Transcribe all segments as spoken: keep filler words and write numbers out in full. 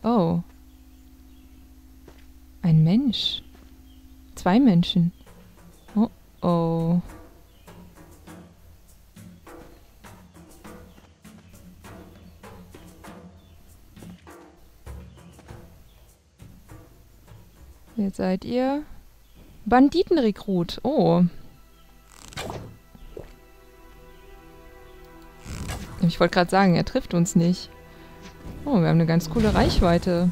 Oh. Ein Mensch. Zwei Menschen. Oh, oh. Jetzt seid ihr Banditenrekrut. Oh. Ich wollte gerade sagen, er trifft uns nicht. Oh, wir haben eine ganz coole Reichweite.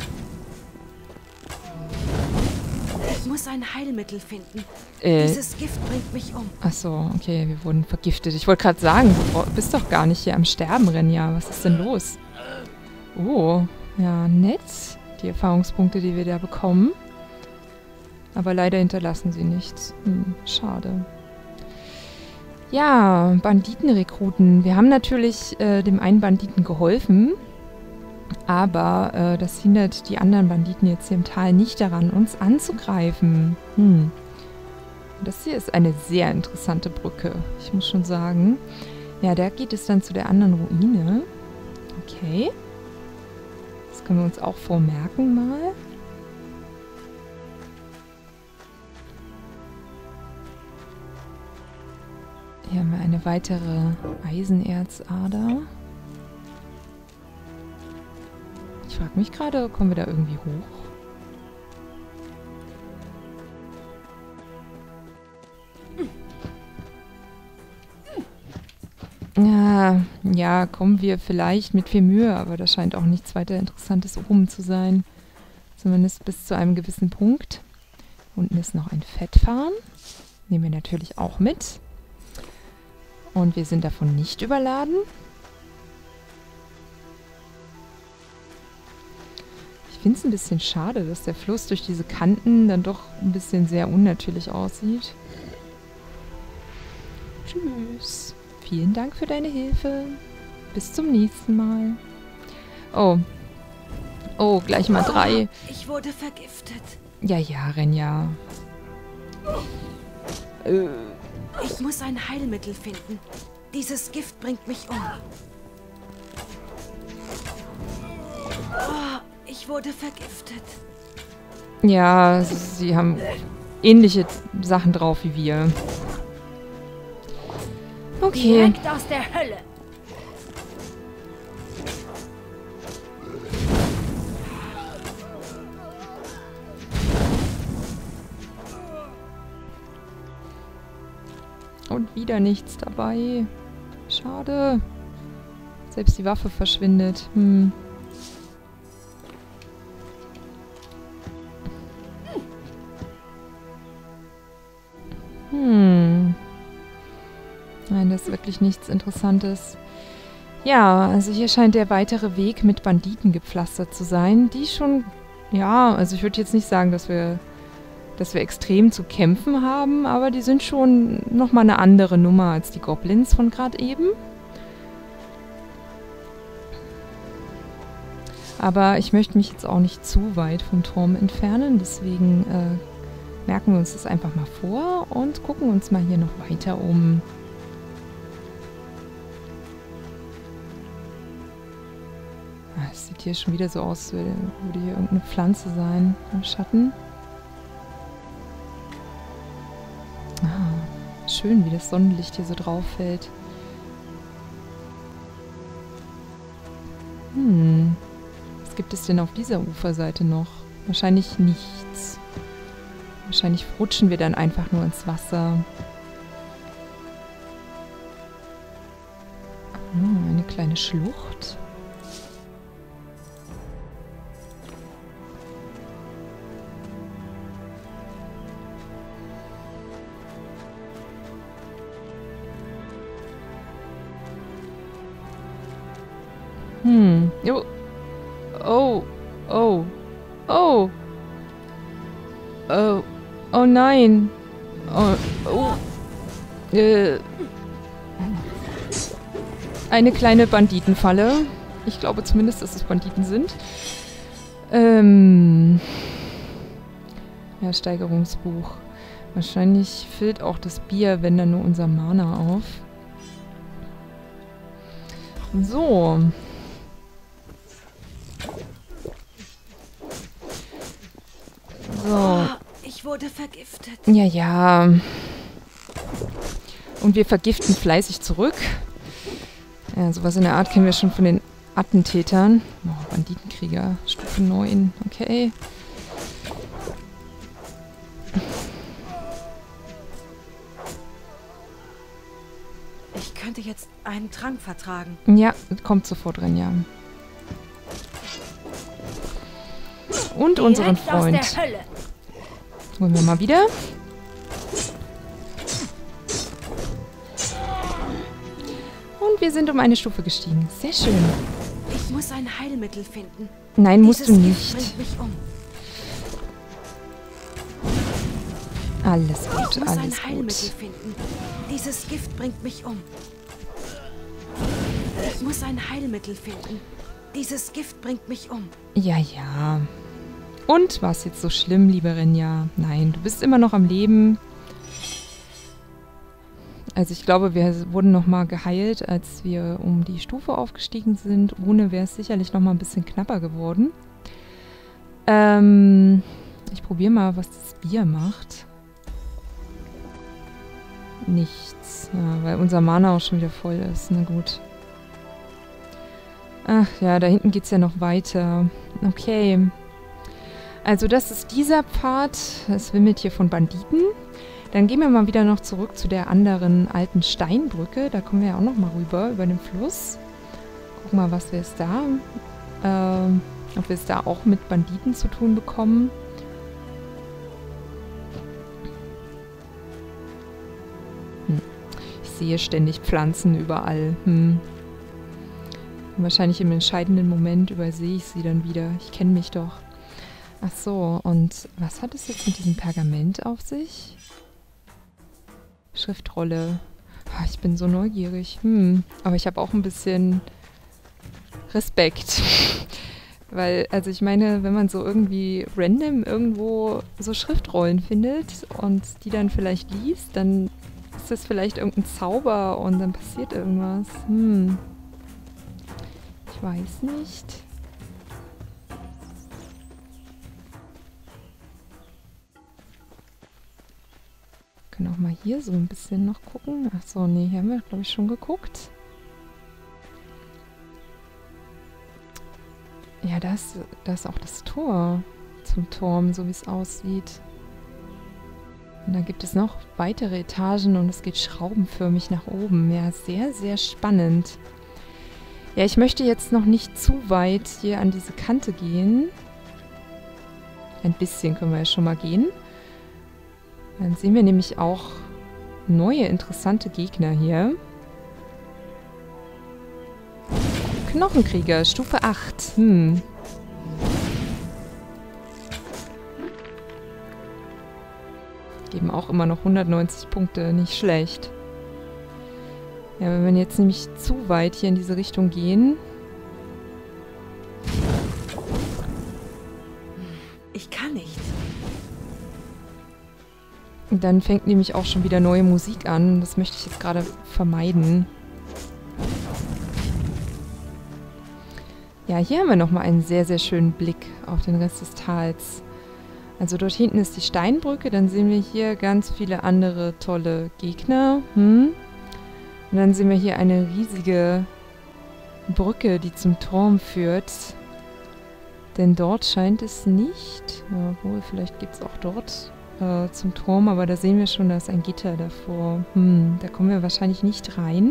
Ich muss ein Heilmittel finden. Äh, Dieses Gift bringt mich um. ach so, okay, wir wurden vergiftet. Ich wollte gerade sagen, du bist doch gar nicht hier am Sterben, Renja. Was ist denn los? Oh, ja, nett. Die Erfahrungspunkte, die wir da bekommen. Aber leider hinterlassen sie nichts. Hm, schade. Ja, Banditenrekruten. Wir haben natürlich äh, dem einen Banditen geholfen. Aber äh, das hindert die anderen Banditen jetzt hier im Tal nicht daran, uns anzugreifen. Hm. Das hier ist eine sehr interessante Brücke. Ich muss schon sagen. Ja, da geht es dann zu der anderen Ruine. Okay. Das können wir uns auch vormerken mal. Hier haben wir eine weitere Eisenerzader. Ich frage mich gerade, kommen wir da irgendwie hoch? Ja, ja, kommen wir vielleicht mit viel Mühe, aber da scheint auch nichts weiter Interessantes oben zu sein. Zumindest bis zu einem gewissen Punkt. Unten ist noch ein Fettfarm. Nehmen wir natürlich auch mit. Und wir sind davon nicht überladen. Ich finde es ein bisschen schade, dass der Fluss durch diese Kanten dann doch ein bisschen sehr unnatürlich aussieht. Tschüss. Vielen Dank für deine Hilfe. Bis zum nächsten Mal. Oh. Oh, gleich mal drei. Ich wurde vergiftet. Ja, ja, Renja. Äh. Ich muss ein Heilmittel finden. Dieses Gift bringt mich um. Oh, ich wurde vergiftet. Ja, sie haben ähnliche Sachen drauf wie wir. Okay. Direkt aus der Hölle. Und wieder nichts dabei. Schade. Selbst die Waffe verschwindet. Hm. Hm. Nein, das ist wirklich nichts Interessantes. Ja, also hier scheint der weitere Weg mit Banditen gepflastert zu sein, die schon, ja, also ich würde jetzt nicht sagen, dass wir, dass wir extrem zu kämpfen haben, aber die sind schon nochmal eine andere Nummer als die Goblins von gerade eben. Aber ich möchte mich jetzt auch nicht zu weit vom Turm entfernen, deswegen äh, merken wir uns das einfach mal vor und gucken uns mal hier noch weiter um. Es sieht hier schon wieder so aus, als würde hier irgendeine Pflanze sein im Schatten. Ah, schön, wie das Sonnenlicht hier so drauf fällt. Hm, was gibt es denn auf dieser Uferseite noch? Wahrscheinlich nichts. Wahrscheinlich rutschen wir dann einfach nur ins Wasser. Ah, eine kleine Schlucht. Hm. Oh. Oh. Oh. Oh. Oh. Oh nein. Oh. Oh. Äh. Eine kleine Banditenfalle. Ich glaube zumindest, dass es Banditen sind. Ähm. Ja, Steigerungsbuch. Wahrscheinlich füllt auch das Bier, wenn dann nur unser Mana auf. So. wurde vergiftet. Ja, ja. Und wir vergiften fleißig zurück. Ja, sowas in der Art kennen wir schon von den Attentätern. Oh, Banditenkrieger, Stufe neun. Okay. Ich könnte jetzt einen Trank vertragen. Ja, kommt sofort rein, ja. Und unseren Direkt aus Freund. der Hölle. Holen wir mal wieder. Und wir sind um eine Stufe gestiegen. Sehr schön. Ich muss ein Heilmittel finden. Nein, musst du Dieses nicht. Gift bringt mich um. Alles Ich gut, muss ein alles Heilmittel gut. finden. Dieses Gift bringt mich um. Ich muss ein Heilmittel finden. Dieses Gift bringt mich um. Ja, ja. Und war es jetzt so schlimm, liebe Rinja? Nein, du bist immer noch am Leben. Also ich glaube, wir wurden nochmal geheilt, als wir um die Stufe aufgestiegen sind. Ohne wäre es sicherlich nochmal ein bisschen knapper geworden. Ähm, ich probiere mal, was das Bier macht. Nichts. Ja, weil unser Mana auch schon wieder voll ist. Na gut. Ach ja, da hinten geht es ja noch weiter. Okay. Also das ist dieser Pfad. Es wimmelt hier von Banditen. Dann gehen wir mal wieder noch zurück zu der anderen alten Steinbrücke. Da kommen wir ja auch noch mal rüber, über den Fluss. Gucken mal, was wir es da... Ähm, ob wir es da auch mit Banditen zu tun bekommen. Hm. Ich sehe ständig Pflanzen überall. Hm. Und wahrscheinlich im entscheidenden Moment übersehe ich sie dann wieder. Ich kenne mich doch. Ach so, und was hat es jetzt mit diesem Pergament auf sich? Schriftrolle. Ah, ich bin so neugierig. Hm. Aber ich habe auch ein bisschen Respekt. Weil, also ich meine, wenn man so irgendwie random irgendwo so Schriftrollen findet und die dann vielleicht liest, dann ist das vielleicht irgendein Zauber und dann passiert irgendwas. Hm. Ich weiß nicht. Wir können auch mal hier so ein bisschen noch gucken. Ach so, nee, hier haben wir, glaube ich, schon geguckt. Ja, da ist, da ist auch das Tor zum Turm, so wie es aussieht. Und da gibt es noch weitere Etagen und es geht schraubenförmig nach oben. Ja, sehr, sehr spannend. Ja, ich möchte jetzt noch nicht zu weit hier an diese Kante gehen. Ein bisschen können wir ja schon mal gehen. Dann sehen wir nämlich auch neue interessante Gegner hier. Knochenkrieger, Stufe acht. Hm. Geben auch immer noch hundertneunzig Punkte, nicht schlecht. Ja, wenn wir jetzt nämlich zu weit hier in diese Richtung gehen. Ich kann nicht. Dann fängt nämlich auch schon wieder neue Musik an. Das möchte ich jetzt gerade vermeiden. Ja, hier haben wir nochmal einen sehr, sehr schönen Blick auf den Rest des Tals. Also dort hinten ist die Steinbrücke. Dann sehen wir hier ganz viele andere tolle Gegner. Hm? Und dann sehen wir hier eine riesige Brücke, die zum Turm führt. Denn dort scheint es nicht. Ja, obwohl, vielleicht gibt es auch dort äh, zum Turm. Aber da sehen wir schon, da ist ein Gitter davor. Hm, da kommen wir wahrscheinlich nicht rein.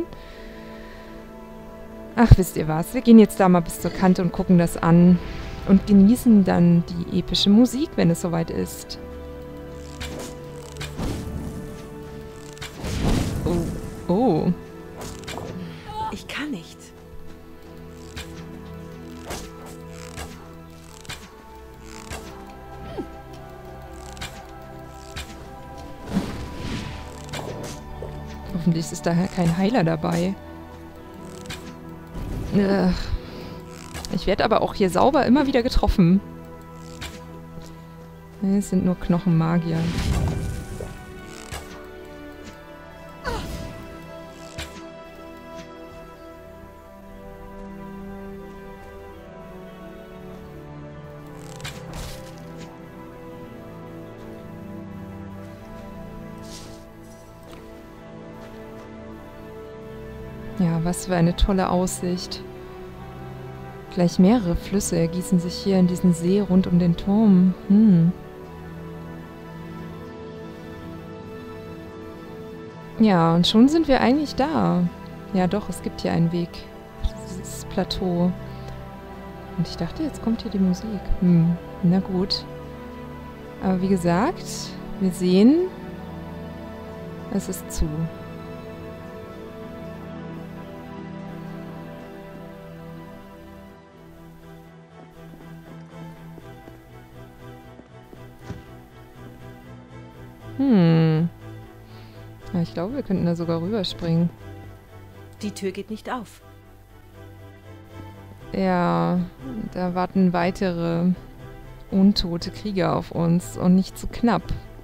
Ach, wisst ihr was? Wir gehen jetzt da mal bis zur Kante und gucken das an. Und genießen dann die epische Musik, wenn es soweit ist. Oh. Oh. Ich kann nicht. Hoffentlich ist da kein Heiler dabei. Ich werde aber auch hier sauber immer wieder getroffen. Es sind nur Knochenmagier. Ja, was für eine tolle Aussicht. Gleich mehrere Flüsse ergießen sich hier in diesen See rund um den Turm. Hm. Ja, und schon sind wir eigentlich da. Ja doch, es gibt hier einen Weg. Dieses Plateau. Und ich dachte, jetzt kommt hier die Musik. Hm, na gut. Aber wie gesagt, wir sehen, es ist zu. Hm. Ja, ich glaube, wir könnten da sogar rüberspringen. Die Tür geht nicht auf. Ja, da warten weitere untote Krieger auf uns und nicht zu knapp.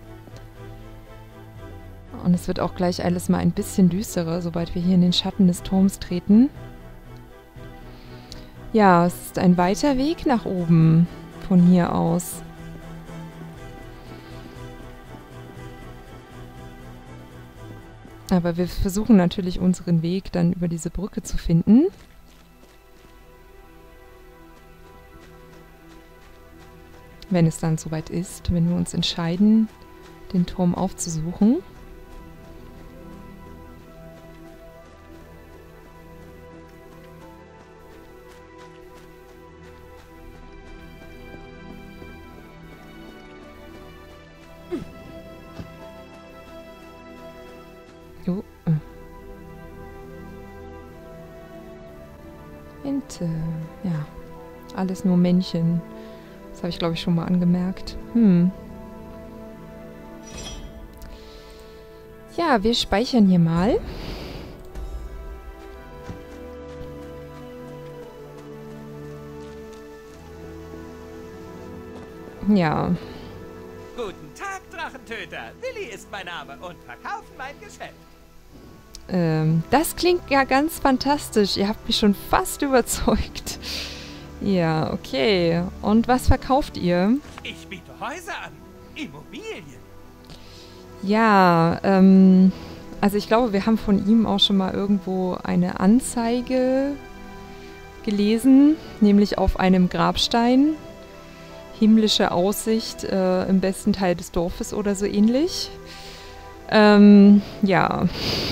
Und es wird auch gleich alles mal ein bisschen düsterer, sobald wir hier in den Schatten des Turms treten. Ja, es ist ein weiter Weg nach oben von hier aus. Aber wir versuchen natürlich unseren Weg dann über diese Brücke zu finden. Wenn es dann soweit ist, wenn wir uns entscheiden, den Turm aufzusuchen. Oh. Ente. Ja, alles nur Männchen. Das habe ich, glaube ich, schon mal angemerkt. Hm. Ja, wir speichern hier mal. Ja. Guten Tag, Drachentöter. Willi ist mein Name und verkaufen mein Geschäft. Ähm, das klingt ja ganz fantastisch. Ihr habt mich schon fast überzeugt. Ja, okay. Und was verkauft ihr? Ich biete Häuser an. Immobilien. Ja, ähm, also ich glaube, wir haben von ihm auch schon mal irgendwo eine Anzeige gelesen, nämlich auf einem Grabstein. Himmlische Aussicht äh, im besten Teil des Dorfes oder so ähnlich. Ähm, ja.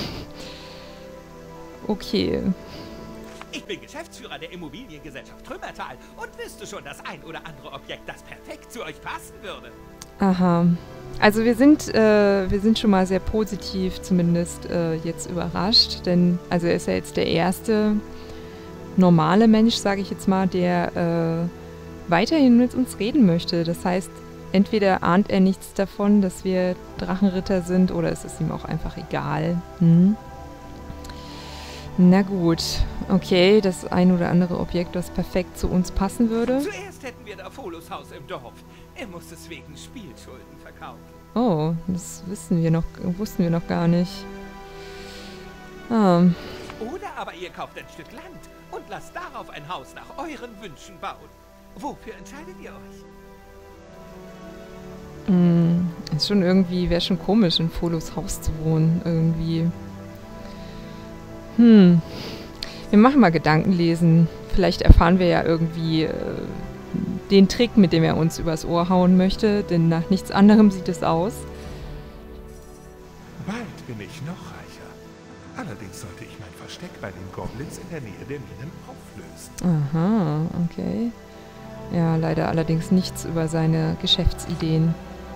Okay. Ich bin Geschäftsführer der Immobiliengesellschaft Trümmertal und wüsste schon das ein oder andere Objekt, das perfekt zu euch passen würde. Aha. Also wir sind, äh, wir sind schon mal sehr positiv zumindest äh, jetzt überrascht, denn also er ist ja jetzt der erste normale Mensch, sage ich jetzt mal, der äh, weiterhin mit uns reden möchte. Das heißt, entweder ahnt er nichts davon, dass wir Drachenritter sind, oder es ist ihm auch einfach egal. Hm? Na gut, okay, das ein oder andere Objekt, das perfekt zu uns passen würde. Zuerst hätten wir da Folos Haus im Dorf. Er muss es wegen Spielschulden verkaufen. Oh, das wissen wir noch, wussten wir noch gar nicht. Ah. Oder aber ihr kauft ein Stück Land und lasst darauf ein Haus nach euren Wünschen bauen. Wofür entscheidet ihr euch? Mm, ist schon irgendwie, wäre schon komisch, in Folos Haus zu wohnen, irgendwie. Hm, wir machen mal Gedankenlesen. Vielleicht erfahren wir ja irgendwie äh, den Trick, mit dem er uns übers Ohr hauen möchte, denn nach nichts anderem sieht es aus. Bald bin ich noch reicher. Allerdings sollte ich mein Versteck bei den Goblins in der Nähe der Minen auflösen. Aha, okay. Ja, leider allerdings nichts über seine Geschäftsideen.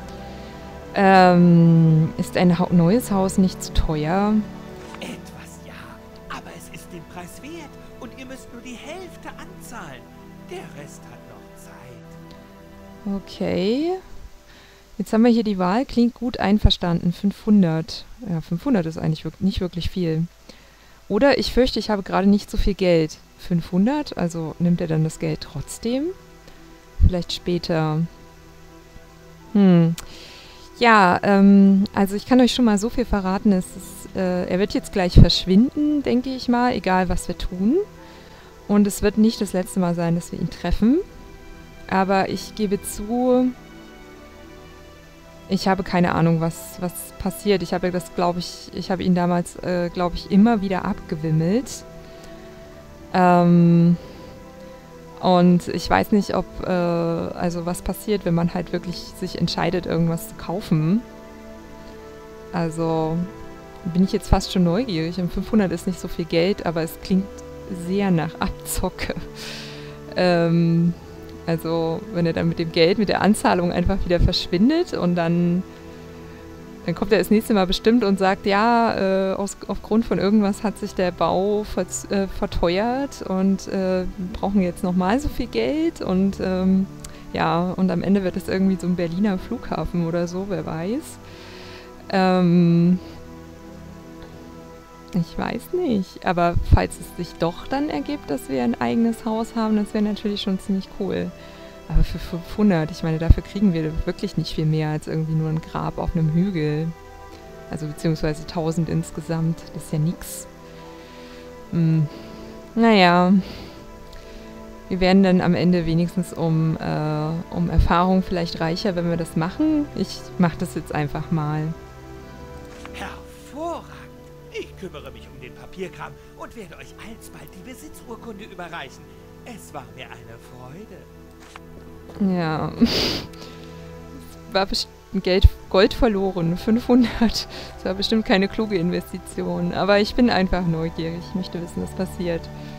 Ähm, ist ein ha- neues Haus nicht zu teuer? Etwas ja, aber es ist den Preis wert und ihr müsst nur die Hälfte anzahlen. Der Rest hat noch Zeit. Okay. Jetzt haben wir hier die Wahl. Klingt gut, einverstanden. fünfhundert. Ja, fünfhundert ist eigentlich wirk- nicht wirklich viel. Oder ich fürchte, ich habe gerade nicht so viel Geld. fünfhundert? Also nimmt er dann das Geld trotzdem? Vielleicht später. Hm. Ja, ähm, also ich kann euch schon mal so viel verraten. Es ist, äh, er wird jetzt gleich verschwinden, denke ich mal, egal was wir tun. Und es wird nicht das letzte Mal sein, dass wir ihn treffen. Aber ich gebe zu, ich habe keine Ahnung, was, was passiert. Ich habe das, glaube ich, ich habe ihn damals, äh, glaube ich, immer wieder abgewimmelt. Ähm, und ich weiß nicht, ob, äh, also was passiert, wenn man halt wirklich sich entscheidet, irgendwas zu kaufen. Also bin ich jetzt fast schon neugierig. Und fünfhundert ist nicht so viel Geld, aber es klingt sehr nach Abzocke. Ähm, also wenn er dann mit dem Geld, mit der Anzahlung einfach wieder verschwindet und dann, dann kommt er das nächste Mal bestimmt und sagt, ja, äh, aus, aufgrund von irgendwas hat sich der Bau ver, äh, verteuert und äh, wir brauchen jetzt nochmal so viel Geld und ähm, ja, und am Ende wird es irgendwie so ein Berliner Flughafen oder so, wer weiß. Ähm, ich weiß nicht, aber falls es sich doch dann ergibt, dass wir ein eigenes Haus haben, das wäre natürlich schon ziemlich cool. Aber für fünfhundert, ich meine, dafür kriegen wir wirklich nicht viel mehr als irgendwie nur ein Grab auf einem Hügel. Also beziehungsweise tausend insgesamt, das ist ja nix. Hm. Naja, wir werden dann am Ende wenigstens um, äh, um Erfahrung vielleicht reicher, wenn wir das machen. Ich mache das jetzt einfach mal. Hervorragend! Ich kümmere mich um den Papierkram und werde euch alsbald die Besitzurkunde überreichen. Es war mir eine Freude. Ja, es war bestimmt Geld, Gold verloren, fünfhundert. Das war bestimmt keine kluge Investition, aber ich bin einfach neugierig. Ich möchte wissen, was passiert.